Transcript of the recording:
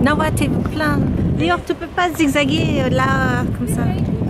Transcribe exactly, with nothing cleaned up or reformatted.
Non, ouais, t'es plein. D'ailleurs, tu peux pas zigzaguer là, comme ça.